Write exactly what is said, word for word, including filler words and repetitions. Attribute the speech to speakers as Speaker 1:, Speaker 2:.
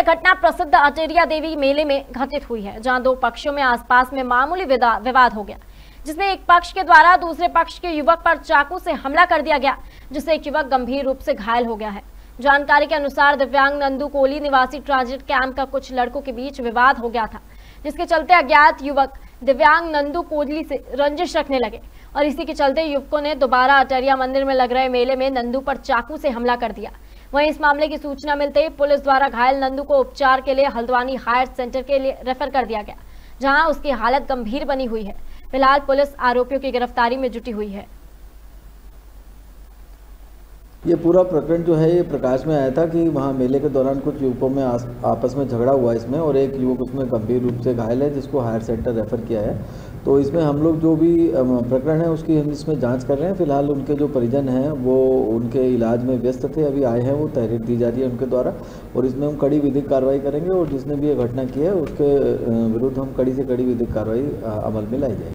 Speaker 1: घटना प्रसिद्ध अटेरिया देवी मेले में घटित हुई है, जहां दो पक्षों में आसपास में मामूली विवाद हो गया, जिसमें एक पक्ष के द्वारा दूसरे पक्ष के युवक पर चाकू से हमला कर दिया गया, जिससे एक युवक गंभीर रूप से घायल हो गया है। जानकारी के अनुसार दिव्यांग नंदू कोली निवासी ट्रांजिट कैंप का कुछ लड़कों के बीच विवाद हो गया था, जिसके चलते अज्ञात युवक दिव्यांग नंदू कोली से रंजिश रखने लगे और इसी के चलते युवकों ने दोबारा अटेरिया मंदिर में लग रहे मेले में नंदू पर चाकू से हमला कर दिया। वहीं इस मामले की सूचना मिलते ही पुलिस द्वारा घायल नंदू को उपचार के लिए हल्द्वानी हायर सेंटर के लिए रेफर कर दिया गया, जहां उसकी हालत गंभीर बनी हुई है। फिलहाल पुलिस आरोपियों की गिरफ्तारी में जुटी हुई है।
Speaker 2: ये पूरा प्रकरण जो है ये प्रकाश में आया था कि वहाँ मेले के दौरान कुछ युवकों में आपस में झगड़ा हुआ इसमें, और एक युवक उसमें गंभीर रूप से घायल है, जिसको हायर सेंटर रेफर किया है। तो इसमें हम लोग जो भी प्रकरण है उसकी हम इसमें जांच कर रहे हैं। फिलहाल उनके जो परिजन हैं वो उनके इलाज में व्यस्त थे, अभी आए हैं, वो तहरीर दी जा रही है उनके द्वारा, और इसमें हम कड़ी विधिक कार्रवाई करेंगे और जिसने भी ये घटना की है उसके विरुद्ध हम कड़ी से कड़ी विधिक कार्रवाई अमल में लाई जाएगी।